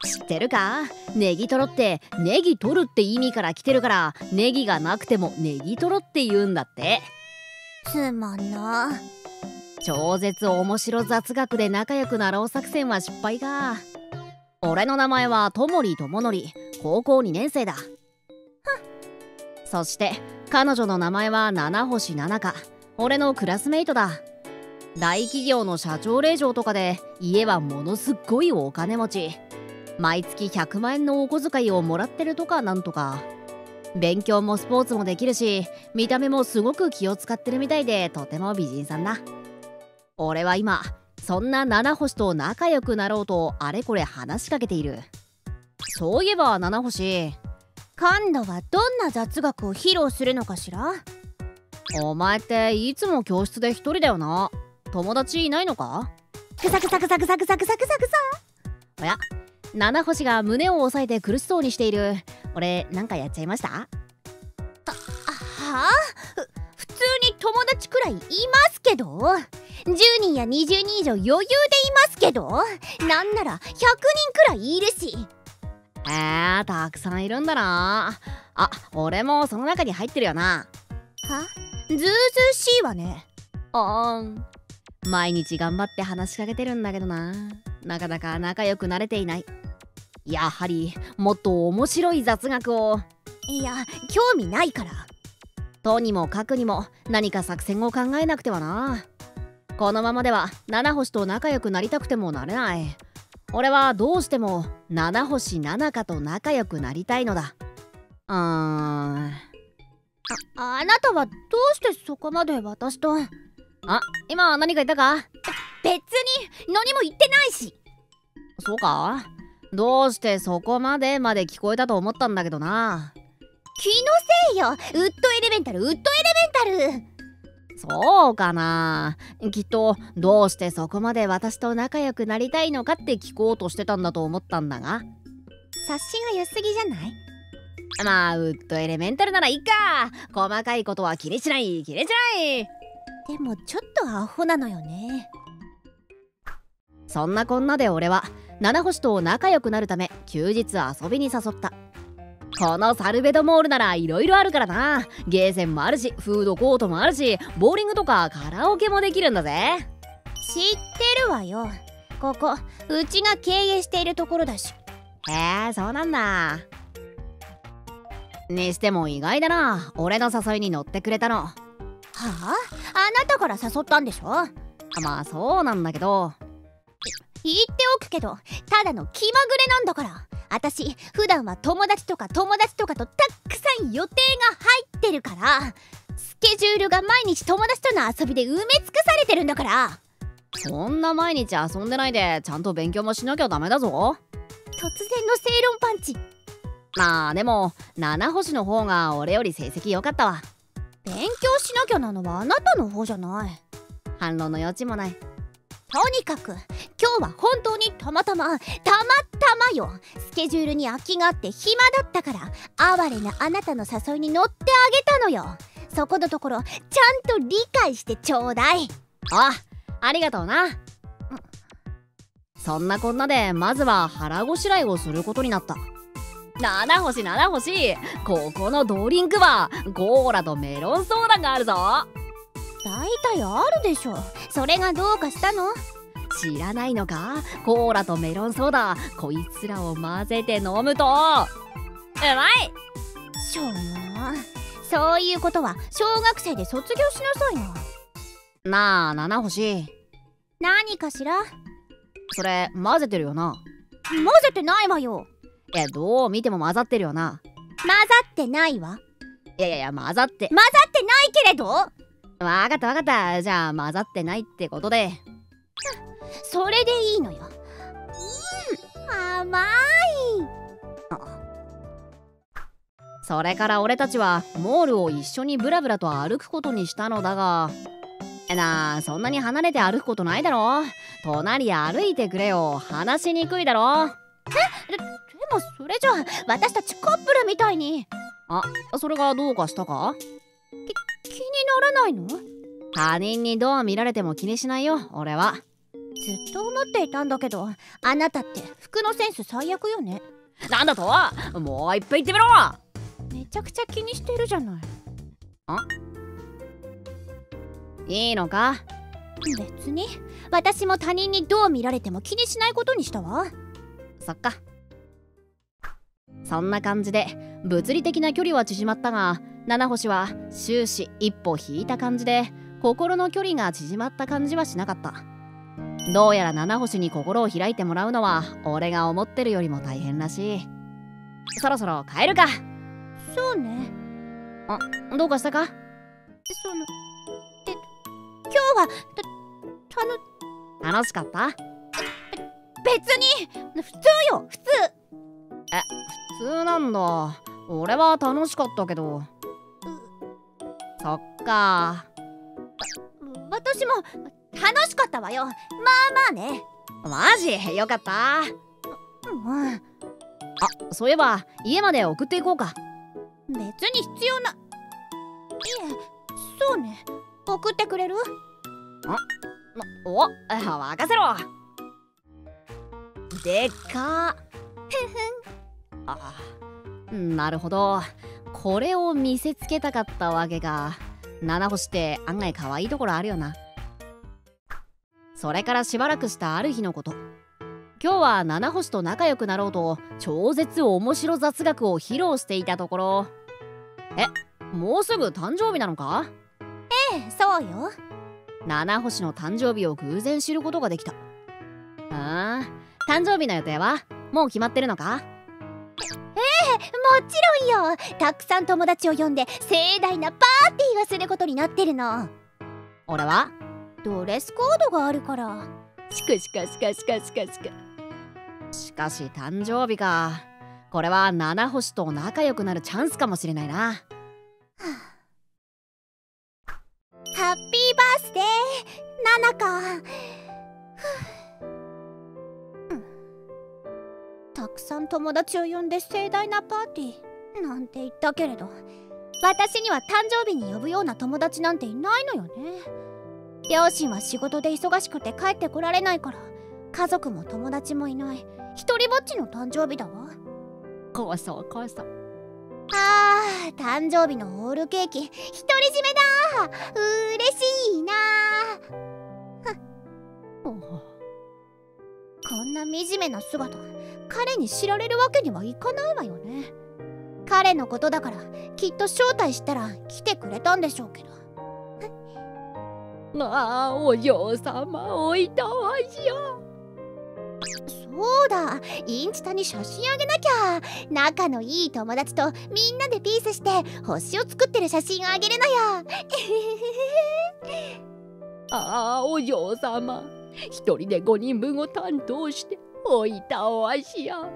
知ってるか？ネギトロってネギ取るって意味から来てるから、ネギがなくてもネギトロって言うんだって。 つまんな。 超絶面白雑学で仲良くなろう作戦は失敗か。俺の名前はともりとものり、高校2年生だ。そして彼女の名前は七星七香、俺のクラスメイトだ。大企業の社長令嬢とかで、家はものすっごいお金持ち。毎月100万円のお小遣いをもらってるとかなんとか。勉強もスポーツもできるし、見た目もすごく気を使ってるみたいで、とても美人さんだ。俺は今そんな七星と仲良くなろうとあれこれ話しかけている。そういえば七星、 今度はどんな雑学を披露するのかしら？ お前っていつも教室で一人だよな。友達いないのか？ くさくさくさくさくさくさくさくさ。 おや、七星が胸を押さえて苦しそうにしている。俺なんかやっちゃいました？ はあ？普通に友達くらいいますけど、10人や20人以上余裕でいますけど、なんなら100人くらいいるし。 たくさんいるんだな。あ、俺もその中に入ってるよな。 は？ずうずうしいわね。 毎日頑張って話しかけてるんだけどな、なかなか仲良くなれていない。やはりもっと面白い雑学を。 いや、興味ないから。 とにもかくにも何か作戦を考えなくてはな。このままでは七星と仲良くなりたくてもなれない。俺はどうしても七星七香と仲良くなりたいのだ。 あなたはどうしてそこまで私と。 今何か言ったか？ 別に何も言ってないし。 そうか？どうしてそこまで聞こえたと思ったんだけどな。 気のせいよ。ウッドエレメンタル、ウッドエレメンタル。 そうかな。きっとどうしてそこまで私と仲良くなりたいのかって聞こうとしてたんだと思ったんだが。 察しが良すぎじゃない？ まあウッドエレメンタルならいいか。細かいことは気にしない。 でもちょっとアホなのよね。 そんなこんなで俺は七星と仲良くなるため休日遊びに誘った。このサルベドモールなら色々あるからな。ゲーセンもあるし、フードコートもあるし、ボーリングとかカラオケもできるんだぜ。 知ってるわよ。ここうちが経営しているところだし。 へえ、そうなんだ。にしても意外だな、俺の誘いに乗ってくれたの。 はあ？あなたから誘ったんでしょ？ まあそうなんだけど。 言っておくけど、ただの気まぐれなんだから。私普段は友達とかとたくさん予定が入ってるから、スケジュールが毎日友達との遊びで埋め尽くされてるんだから。 そんな毎日遊んでないでちゃんと勉強もしなきゃダメだぞ。 突然の正論パンチ。 まあでも七星の方が俺より成績良かったわ。 勉強しなきゃなのはあなたの方じゃない。 反論の余地もない。 とにかく今日は本当にたまたまよ。スケジュールに空きがあって暇だったから、哀れなあなたの誘いに乗ってあげたのよ。そこのところちゃんと理解してちょうだい。 ありがとうな。そんなこんなでまずは腹ごしらえをすることになった。七星、ここのドリンクバー、コーラとメロンソーダがあるぞ。 だいたいあるでしょ。それがどうかしたの？ 知らないのか？コーラとメロンソーダ、こいつらを混ぜて飲むとうまい。 しょうもな。そういうことは小学生で卒業しなさいな。 なあ七星、 何かしら？ それ混ぜてるよな？ 混ぜてないわよ。 どう見ても混ざってるよな。 混ざってないわ。 いや混ざってないけれど。 わかった。じゃあ混ざってないってことで。 それでいいのよ。甘い。 それから俺たちはモールを一緒にブラブラと歩くことにしたのだが、そんなに離れて歩くことないだろ。隣歩いてくれよ。話しにくいだろ。 でもそれじゃあ私たちカップルみたいに。 それがどうかしたか？ 気にならないの？ 他人にどう見られても気にしないよ俺は。 ずっと思っていたんだけど、あなたって服のセンス最悪よね。 なんだと、もういっぱい言ってみろ。 めちゃくちゃ気にしてるじゃない。 いいのか？ 別に私も他人にどう見られても気にしないことにしたわ。 そっか。そんな感じで物理的な距離は縮まったが、七星は終始一歩引いた感じで心の距離が縮まった感じはしなかった。どうやら七星に心を開いてもらうのは俺が思ってるよりも大変らしい。そろそろ帰るか。 そうね。 どうかしたか？ 今日は楽しかった？ 別に普通よ、普通。 普通なんだ。俺は楽しかったけど。そっか。 私も楽しかったわよ。まあまあね。 マジよかった。そういえば家まで送っていこうか。 別に必要な。いえ、そうね。送ってくれる？ 任せろ。でっかなるほど。これを見せつけたかったわけか。七星って案外可愛いところあるよな。それからしばらくしたある日のこと、今日は七星と仲良くなろうと超絶面白雑学を披露していたところ、もうすぐ誕生日なのか？ そうよ。 七星の誕生日を偶然知ることができた。誕生日の予定はもう決まってるのか？ もちろんよ。たくさん友達を呼んで盛大なパーティーをすることになってるの。 俺はドレスコードがあるから。 しかし誕生日か。これは七星と仲良くなるチャンスかもしれないな。 ハッピーバースデーナナか。たくさん友達を呼んで盛大なパーティーなんて言ったけれど、私には誕生日に呼ぶような友達なんていないのよね。両親は仕事で忙しくて帰ってこられないから、家族も友達もいない一人ぼっちの誕生日だわ。 こそ誕生日のホールケーキ独り占めだ。嬉しいな。こんな惨めな姿彼に知られるわけにはいかないわよね。彼のことだからきっと招待したら来てくれたんでしょうけど。 お嬢様おいたわしや。 そうだ、インスタに写真あげなきゃ。仲のいい友達とみんなでピースして星を作ってる写真あげるのよ。 お嬢様、一人で5人分を担当しておいたわしや。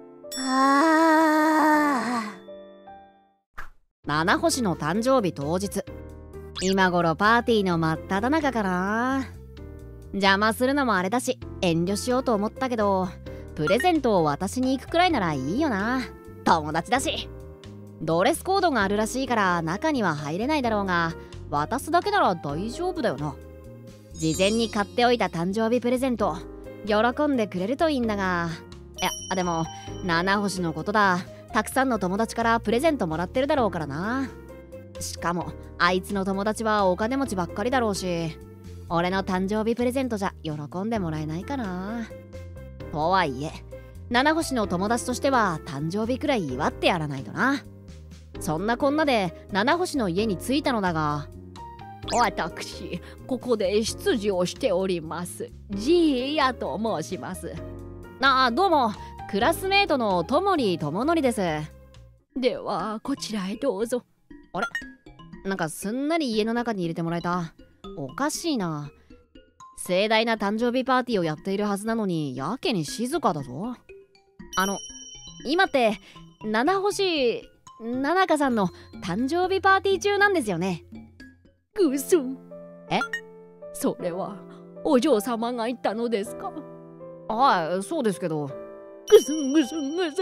七星の誕生日当日、今頃パーティーの真っ只中かな。邪魔するのもあれだし遠慮しようと思ったけど、プレゼントを渡しに行くくらいならいいよな。友達だし。ドレスコードがあるらしいから中には入れないだろうが、渡すだけなら大丈夫だよな。事前に買っておいた誕生日プレゼント喜んでくれるといいんだが。いやでも七星のことだ。たくさんの友達からプレゼントもらってるだろうからな。しかもあいつの友達はお金持ちばっかりだろうし、俺の誕生日プレゼントじゃ喜んでもらえないかな。とはいえ七星の友達としては誕生日くらい祝ってやらないとな。そんなこんなで七星の家に着いたのだが、私ここで執事をしておりますジーヤと申します。どうも、クラスメートの友利智則です。ではこちらへどうぞ。あれ、なんかすんなり家の中に入れてもらえた。おかしいな。盛大な誕生日パーティーをやっているはずなのにやけに静かだぞ。今って七星ななかさんの誕生日パーティー中なんですよね。ぐすん。それはお嬢様が言ったのですか？そうですけど。ぐすん。どう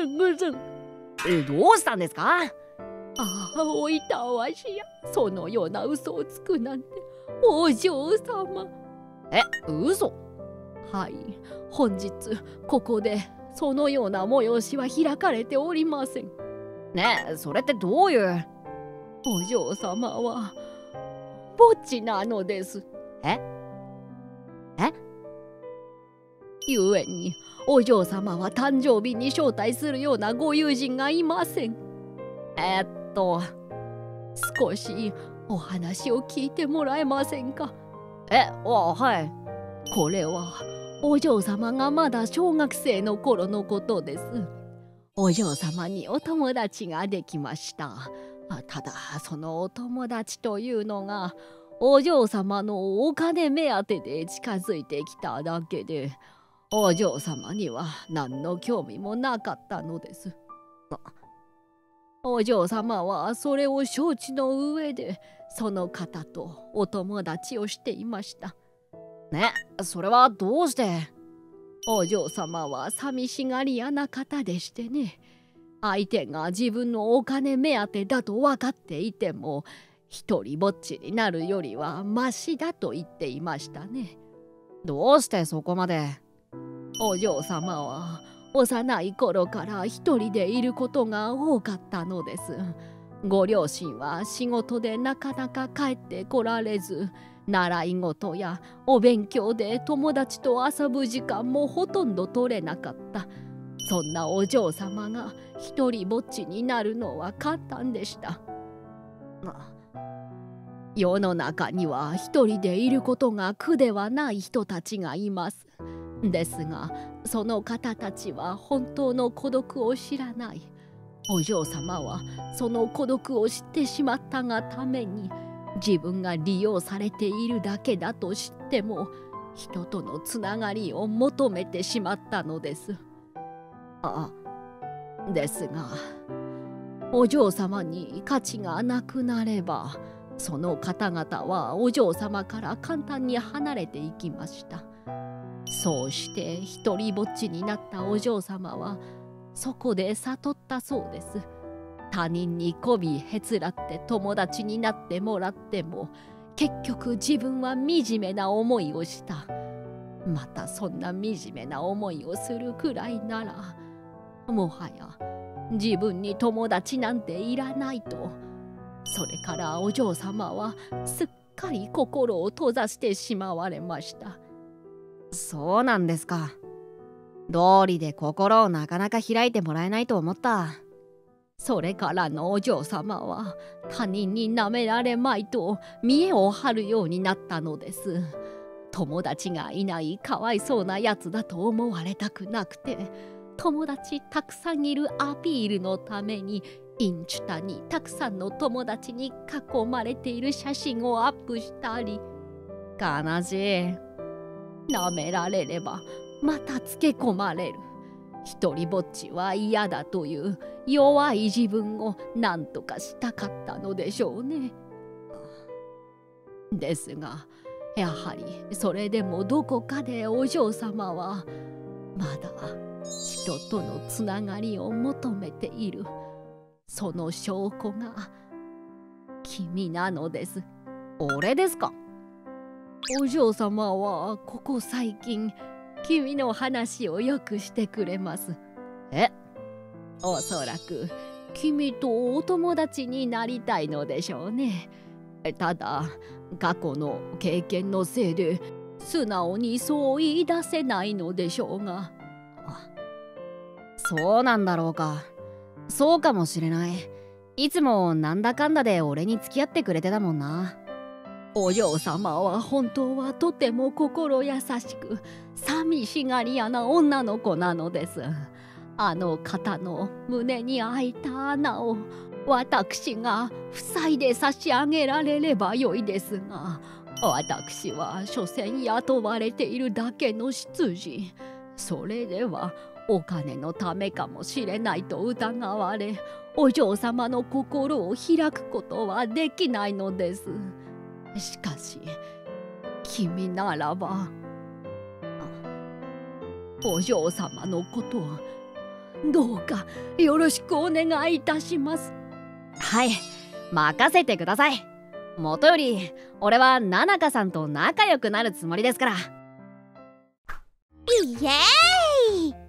したんですか？おいたわしや。そのような嘘をつくなんてお嬢様。嘘？ はい、本日ここでそのような催しは開かれておりません。ねえ、それってどういう？お嬢様はぼっちなのです。え？ゆえにお嬢様は誕生日に招待するようなご友人がいません。少しお話を聞いてもらえませんか？はい。これはお嬢様がまだ小学生の頃のことです。お嬢様にお友達ができました。ただそのお友達というのがお嬢様のお金目当てで近づいてきただけで、お嬢様には何の興味もなかったのです。お嬢様はそれを承知の上でその方とお友達をしていました。ね、それはどうして？お嬢様は寂しがり屋な方でしてね、相手が自分のお金目当てだと分かっていても一人ぼっちになるよりはマシだと言っていましたね。どうしてそこまで？お嬢様は幼い頃から一人でいることが多かったのです。ご両親は仕事でなかなか帰ってこられず、習い事やお勉強で友達と遊ぶ時間もほとんど取れなかった。そんなお嬢様が一人ぼっちになるのは簡単でした。世の中には一人でいることが苦ではない人たちがいます。ですがその方たちは本当の孤独を知らない。お嬢様はその孤独を知ってしまったがために、自分が利用されているだけだと知っても人とのつながりを求めてしまったのです。ですがお嬢様に価値がなくなれば、その方々はお嬢様から簡単に離れていきました。そうして一人ぼっちになったお嬢様はそこで悟ったそうです。他人に媚びへつらって友達になってもらっても結局自分は惨めな思いをした。またそんな惨めな思いをするくらいならもはや自分に友達なんていらないと。それからお嬢様はすっかり心を閉ざしてしまわれました。そうなんですか。道理で心をなかなか開いてもらえないと思った。それからのお嬢様は他人に舐められまいと見栄を張るようになったのです。友達がいないかわいそうなやつだと思われたくなくて、友達たくさんいるアピールのためにインチュタにたくさんの友達に囲まれている写真をアップしたり。悲しい。舐められればまたつけ込まれる。一人ぼっちは嫌だという弱い自分を何とかしたかったのでしょうね。ですがやはりそれでもどこかでお嬢様はまだ人とのつながりを求めている。その証拠が君なのです。俺ですか？お嬢様はここ最近君の話をよくしてくれます。おそらく君とお友達になりたいのでしょうね。ただ過去の経験のせいで素直にそう言い出せないのでしょうが。そうなんだろうか。そうかもしれない。いつもなんだかんだで俺に付き合ってくれてたもんな。お嬢様は本当はとても心優しく寂しがり屋な女の子なのです。あの方の胸に開いた穴を私が塞いで差し上げられればよいですが、私は所詮雇われているだけの執事。それではお金のためかもしれないと疑われ、お嬢様の心を開くことはできないのです。しかし君ならばお嬢様のことはどうかよろしくお願いいたします。はい、任せてください。もとより俺はナナカさんと仲良くなるつもりですから。 イエーイ。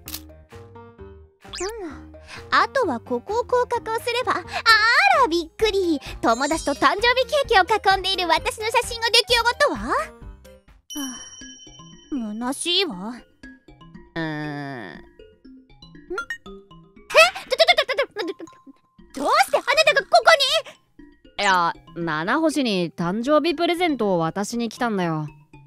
あとはここをこう加工すれば、あらびっくり、友達と誕生日ケーキを囲んでいる私の写真が出来上がったわ。虚しいわ。どうしてあなたがここに？いや、七星に誕生日プレゼントを渡しに来たんだよ。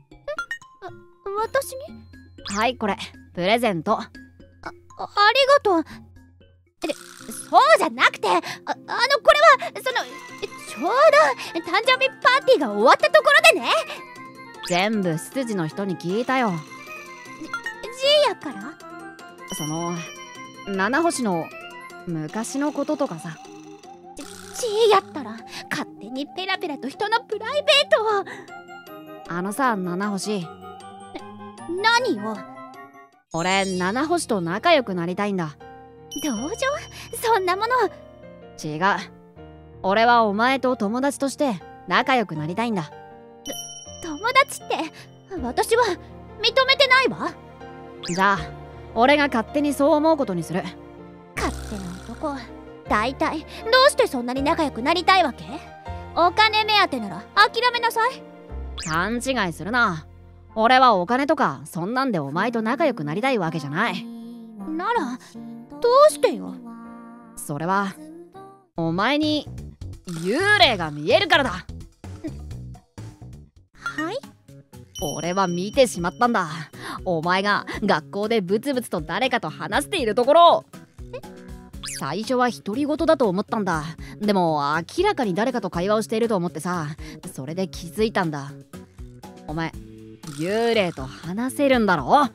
私に？ はい、これプレゼント。 ありがとう。そうじゃなくて、これはちょうど誕生日パーティーが終わったところでね。 全部執事の人に聞いたよ。 ジーヤから？ 七星の昔のこととかさ。 ジーヤったら勝手にペラペラと人のプライベートを。 七星。 何よ。 俺七星と仲良くなりたいんだ。 同情？そんなもの。 違う。俺はお前と友達として仲良くなりたいんだ。 友達って私は認めてないわ。 じゃあ俺が勝手にそう思うことにする。 勝手な男。大体どうしてそんなに仲良くなりたいわけ？お金目当てなら諦めなさい。 勘違いするな。俺はお金とかそんなんでお前と仲良くなりたいわけじゃない。 ならどうしてよ。 それはお前に幽霊が見えるからだ。 はい？ 俺は見てしまったんだ。お前が学校でブツブツと誰かと話しているところ。最初は独り言だと思ったんだ。でも明らかに誰かと会話をしていると思ってさ、それで気づいたんだ。お前幽霊と話せるんだろ？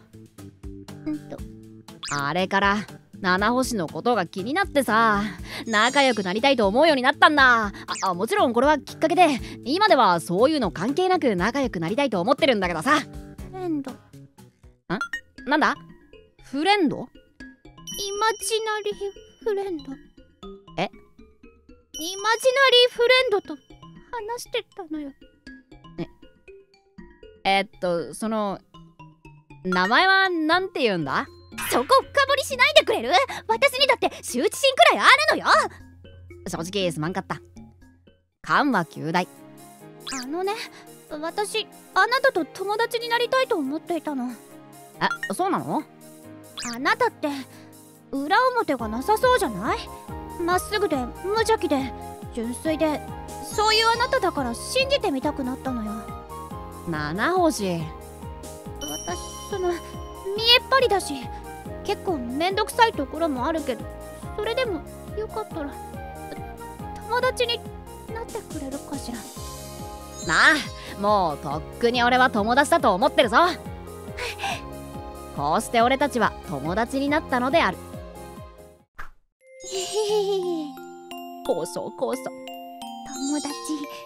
あれから七星のことが気になってさ、仲良くなりたいと思うようになったんだ。もちろんこれはきっかけで、今ではそういうの関係なく仲良くなりたいと思ってるんだけどさ。 フレンド？ なんだ？フレンド？ イマジナリーフレンド。イマジナリーフレンドと話してたのよ。 名前はなんて言うんだ？ そこ深掘りしないでくれる？私にだって羞恥心くらいあるのよ。 正直すまんかった。勘は9大。 私あなたと友達になりたいと思っていたの。 そうなの？ あなたって裏表がなさそうじゃない？まっすぐで無邪気で純粋で、そういうあなただから信じてみたくなったのよ。 七星。 私見えっ張りだし結構めんどくさいところもあるけど、それでもよかったら友達になってくれるかしら。 もうとっくに俺は友達だと思ってるぞ。こうして俺たちは友達になったのである。こそこそ友達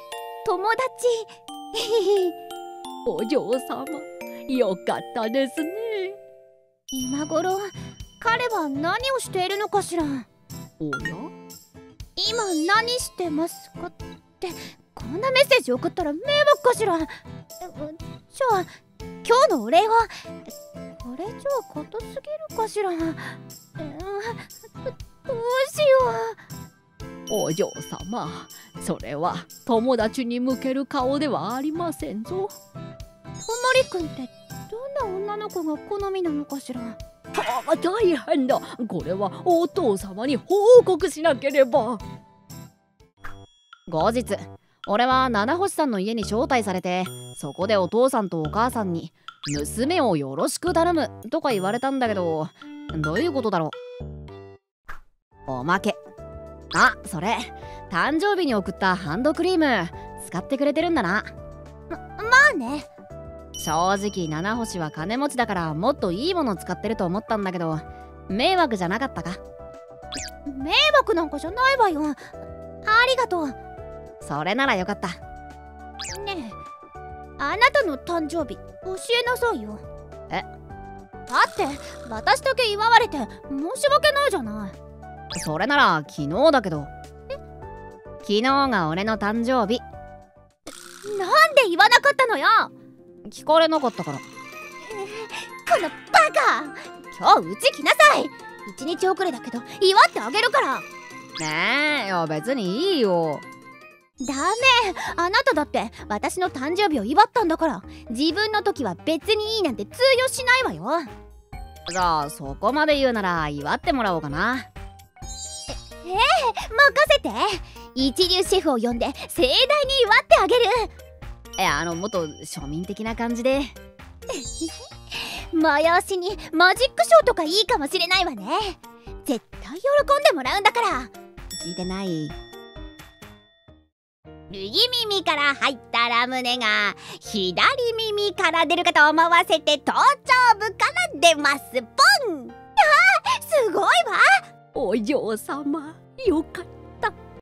お嬢様、よかったですね。 今頃彼は何をしているのかしら。 おや？ 今何してますかってこんなメッセージ送ったら迷惑かしら。じゃあ今日のお礼はこれじゃあ硬すぎるかしら。どうしよう。お嬢様、それは友達に向ける顔ではありませんぞ。 ともりくんってどんな女の子が好みなのかしら。 大変だ。これはお父様に報告しなければ。後日、俺は七星さんの家に招待されて、そこでお父さんとお母さんに娘をよろしく頼むとか言われたんだけど、どういうことだろう。おまけ。それ誕生日に送ったハンドクリーム使ってくれてるんだな。 まあね。 正直七星は金持ちだからもっといいもの使ってると思ったんだけど、迷惑じゃなかったか？ 迷惑なんかじゃないわよ。ありがとう。 それならよかった。 ねえ、あなたの誕生日教えなさいよ。だって私だけ祝われて申し訳ないじゃない。 それなら昨日だけど。昨日が俺の誕生日。 なんで言わなかったのよ。 聞かれなかったから。 このバか。今日うち来なさい。1日遅れだけど祝ってあげるから。 ねえ、いや別にいいよ。 ダメ、あなただって私の誕生日を祝ったんだから、自分の時は別にいいなんて通用しないわよ。 じゃあそこまで言うなら祝ってもらおうかな。 任せて。一流シェフを呼んで盛大に祝ってあげる。 いやもっと庶民的な感じで。 催しにマジックショーとかいいかもしれないわね。絶対喜んでもらうんだから。 聞いてない。 右耳から入ったラムネが左耳から出るかと思わせて頭頂部から出ます。ポン。すごいわ。 お嬢様、よかった。